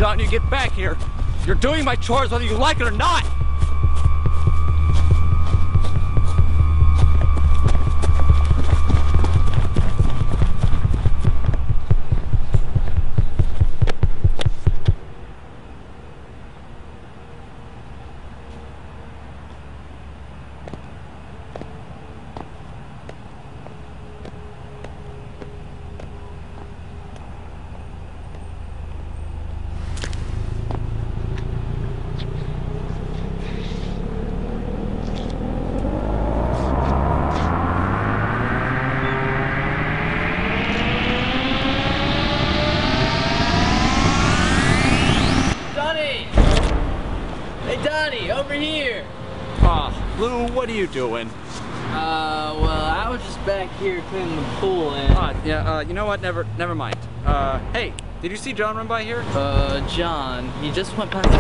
John, you get back here. You're doing my chores whether you like it or not. Over here! Aw, Lou, what are you doing? Well, I was just back here cleaning the pool and... yeah, you know what? Never mind. Hey, did you see John run by here? John, he just went past...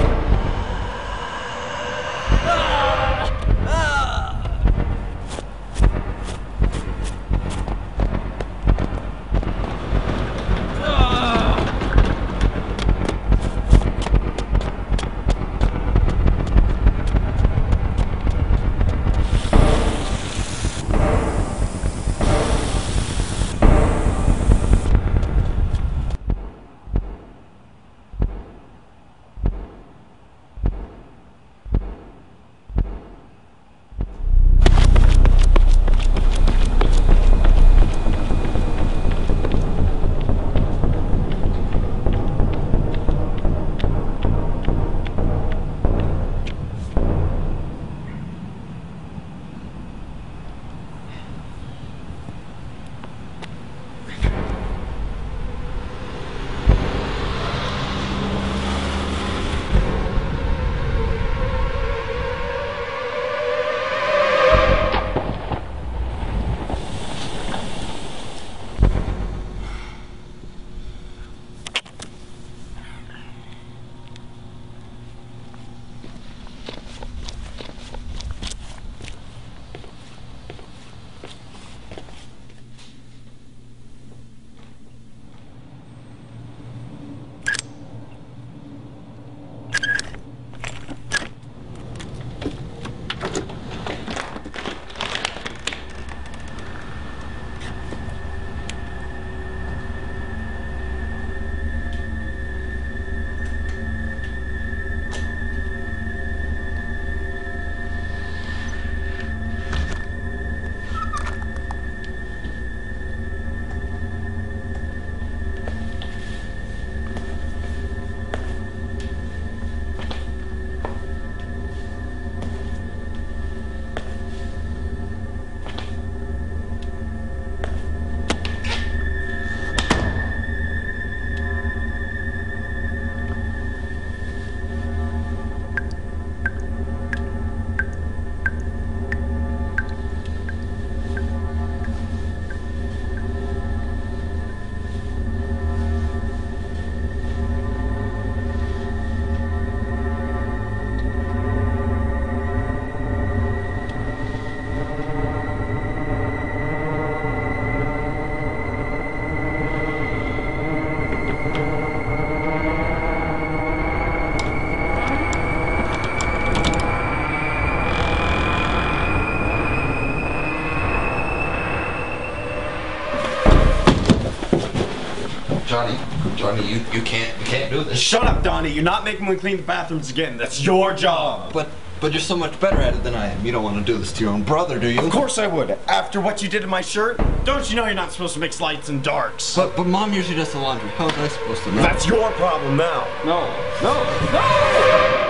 Johnny, you can't do this. Shut up, Donnie. You're not making me clean the bathrooms again. That's your job. But you're so much better at it than I am. You don't want to do this to your own brother, do you? Of course I would. After what you did to my shirt, don't you know you're not supposed to mix lights and darks? But Mom usually does the laundry. How was I supposed to know? That's your problem now. No.